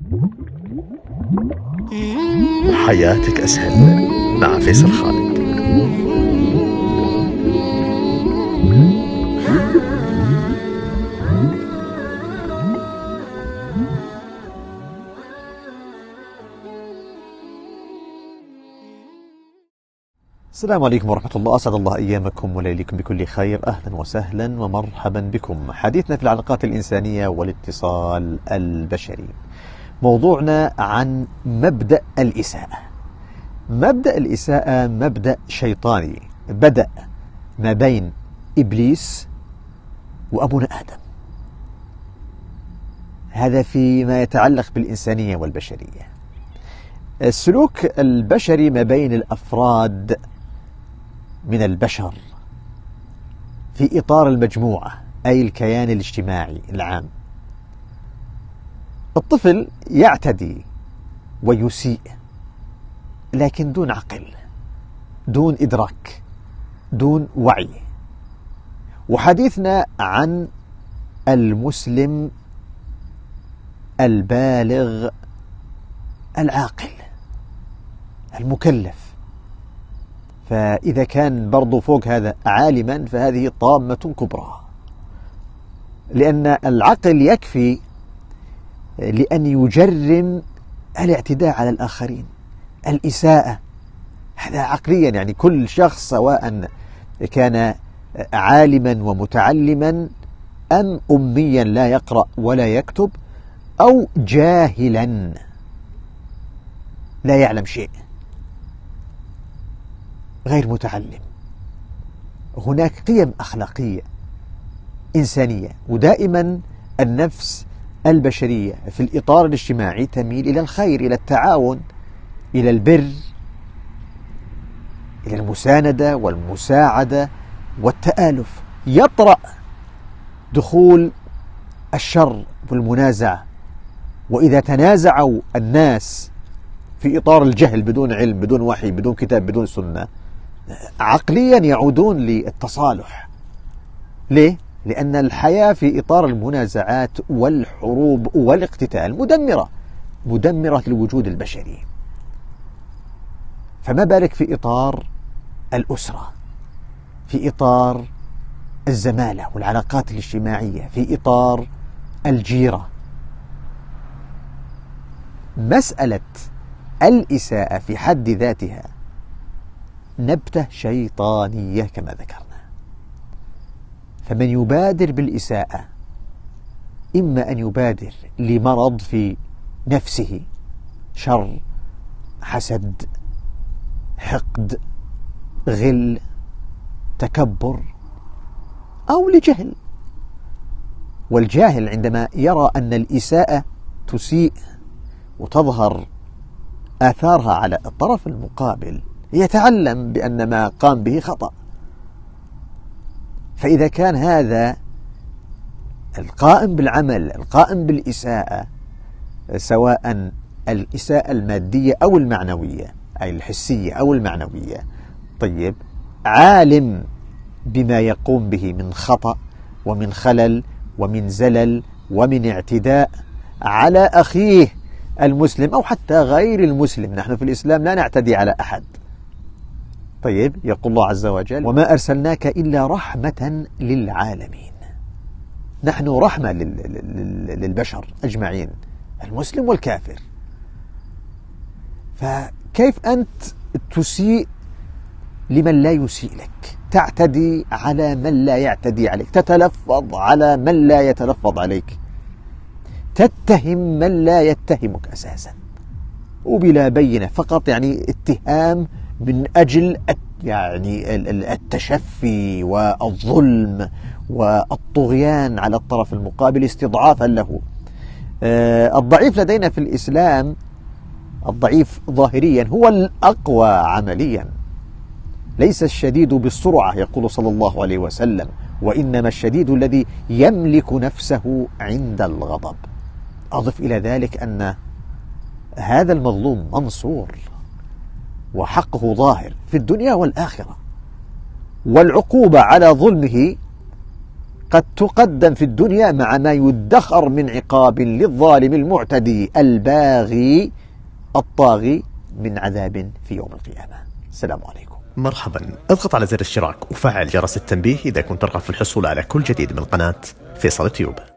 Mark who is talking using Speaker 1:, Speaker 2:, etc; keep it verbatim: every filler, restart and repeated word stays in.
Speaker 1: حياتك أسهل مع فيصل خالد. السلام عليكم ورحمة الله، أسعد الله أيامكم وليلكم بكل خير. أهلا وسهلا ومرحبا بكم. حديثنا في العلاقات الإنسانية والاتصال البشري، موضوعنا عن مبدأ الإساءة. مبدأ الإساءة مبدأ شيطاني بدأ ما بين إبليس وأبونا آدم. هذا فيما يتعلق بالإنسانية والبشرية. السلوك البشري ما بين الأفراد من البشر في إطار المجموعة، أي الكيان الاجتماعي العام. الطفل يعتدي ويسيء لكن دون عقل، دون إدراك، دون وعي. وحديثنا عن المسلم البالغ العاقل المكلف. فإذا كان برضو فوق هذا عالما فهذه طامة كبرى، لأن العقل يكفي لأن يجرم الاعتداء على الآخرين، الإساءة. هذا عقليا يعني كل شخص سواء كان عالما ومتعلما أم أميا لا يقرأ ولا يكتب أو جاهلا لا يعلم شيء غير متعلم، هناك قيم أخلاقية إنسانية. ودائما النفس البشرية في الإطار الاجتماعي تميل إلى الخير، إلى التعاون، إلى البر، إلى المساندة والمساعدة والتآلف. يطرأ دخول الشر والمنازعة، وإذا تنازعوا الناس في إطار الجهل بدون علم بدون وحي بدون كتاب بدون سنة، عقليا يعودون للتصالح. ليه؟ لأن الحياة في إطار المنازعات والحروب والاقتتال مدمرة مدمرة للوجود البشري. فما بالك في إطار الأسرة، في إطار الزمالة والعلاقات الاجتماعية، في إطار الجيرة. مسألة الإساءة في حد ذاتها نبتة شيطانية كما ذكرنا. فمن يبادر بالإساءة إما أن يبادر لمرض في نفسه، شر، حسد، حقد، غل، تكبر، أو لجهل. والجاهل عندما يرى أن الإساءة تسيء وتظهر آثارها على الطرف المقابل يتعلم بأن ما قام به خطأ. فإذا كان هذا القائم بالعمل القائم بالإساءة، سواء الإساءة المادية أو المعنوية، أي الحسية أو المعنوية، طيب، عالم بما يقوم به من خطأ ومن خلل ومن زلل ومن اعتداء على أخيه المسلم أو حتى غير المسلم. نحن في الإسلام لا نعتدي على أحد. طيب، يقول الله عز وجل: وما أرسلناك إلا رحمة للعالمين. نحن رحمة للبشر أجمعين، المسلم والكافر. فكيف أنت تسيء لمن لا يسيء لك، تعتدي على من لا يعتدي عليك، تتلفظ على من لا يتلفظ عليك، تتهم من لا يتهمك أساسا وبلا بينة، فقط يعني اتهام من أجل يعني التشفي والظلم والطغيان على الطرف المقابل استضعافا له. الضعيف لدينا في الإسلام، الضعيف ظاهريا هو الأقوى عمليا. ليس الشديد بالسرعة، يقول صلى الله عليه وسلم: وإنما الشديد الذي يملك نفسه عند الغضب. أضف إلى ذلك أن هذا المظلوم منصور وحقه ظاهر في الدنيا والآخرة، والعقوبة على ظلمه قد تقدم في الدنيا مع ما يدخر من عقاب للظالم المعتدي الباغي الطاغي من عذاب في يوم القيامة. السلام عليكم.
Speaker 2: مرحبا، اضغط على زر الاشتراك وفعل جرس التنبيه إذا كنت ترغب في الحصول على كل جديد من قناة فيصل تيوب.